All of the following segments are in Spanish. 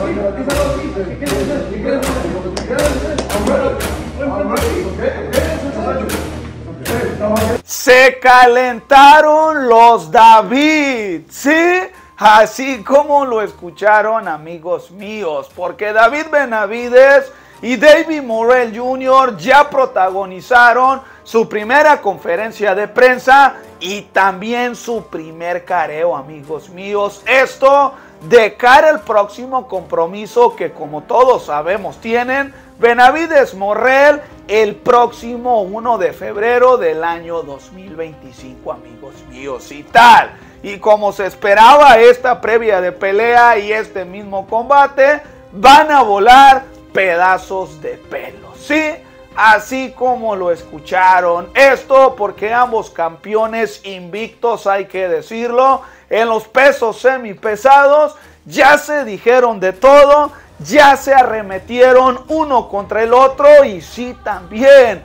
Se calentaron los David, ¿sí? Así como lo escucharon, amigos míos, porque David Benavides y David Morrell Jr. ya protagonizaron su primera conferencia de prensa y también su primer careo, amigos míos. Esto de cara al próximo compromiso que, como todos sabemos, tienen Benavides Morrell el próximo 1 de febrero del año 2025, amigos míos, y tal. Y como se esperaba, esta previa de pelea y este mismo combate van a volar pedazos de pelo, ¿sí? Así como lo escucharon. Esto porque ambos campeones invictos, hay que decirlo, en los pesos semipesados ya se dijeron de todo, ya se arremetieron uno contra el otro y sí también,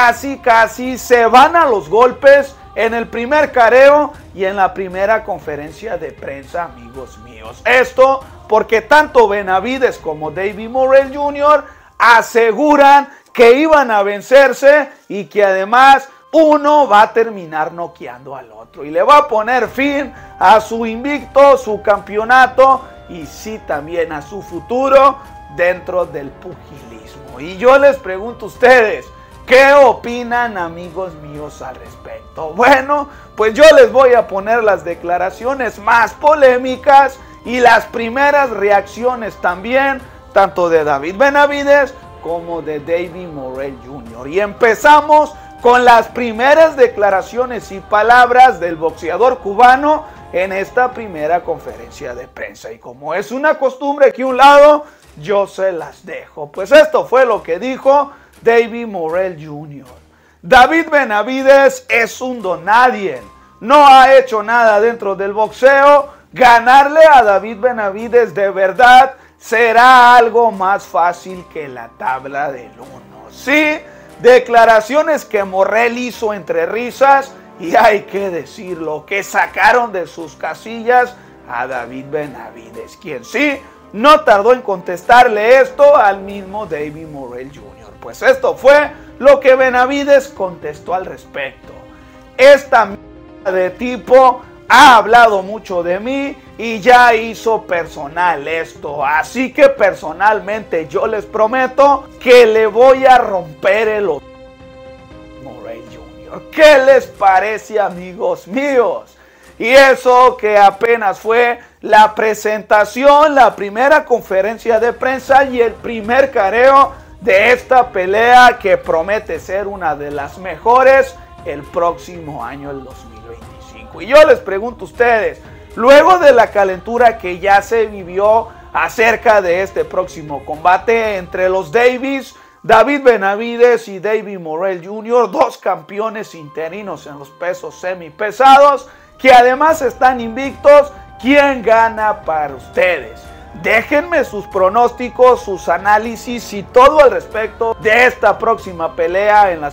casi se van a los golpes en el primer careo y en la primera conferencia de prensa, amigos míos. Esto porque tanto Benavides como David Morrell Jr. aseguran que iban a vencerse y que además uno va a terminar noqueando al otro y le va a poner fin a su invicto, su campeonato y sí también a su futuro dentro del pugilismo. Y yo les pregunto a ustedes, ¿qué opinan, amigos míos, al respecto? Bueno, pues yo les voy a poner las declaraciones más polémicas y las primeras reacciones también, tanto de David Benavides como de David Morrell Jr. Y empezamos con las primeras declaraciones y palabras del boxeador cubano en esta primera conferencia de prensa. Y como es una costumbre que un lado, yo se las dejo. Pues esto fue lo que dijo David Morrell Jr. David Benavides es un donadie. No ha hecho nada dentro del boxeo. Ganarle a David Benavides de verdad será algo más fácil que la tabla del 1. Sí, declaraciones que Morrell hizo entre risas y hay que decirlo, que sacaron de sus casillas a David Benavides, quien sí no tardó en contestarle esto al mismo David Morrell Jr. Pues esto fue lo que Benavides contestó al respecto. Esta mierda de tipo ha hablado mucho de mí y ya hizo personal esto. Así que personalmente yo les prometo que le voy a romper el hocico a Morrell Jr. ¿Qué les parece, amigos míos? Y eso que apenas fue la presentación, la primera conferencia de prensa y el primer careo de esta pelea que promete ser una de las mejores el próximo año, el 2025. Y yo les pregunto a ustedes, luego de la calentura que ya se vivió acerca de este próximo combate entre los Davis, David Benavides y David Morrell Jr., dos campeones interinos en los pesos semipesados, que además están invictos, ¿quién gana para ustedes? Déjenme sus pronósticos, sus análisis y todo al respecto de esta próxima pelea en las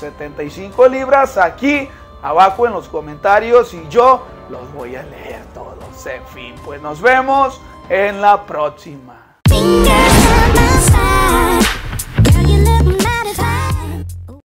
175 libras aquí abajo en los comentarios y yo los voy a leer todos. En fin, pues nos vemos en la próxima.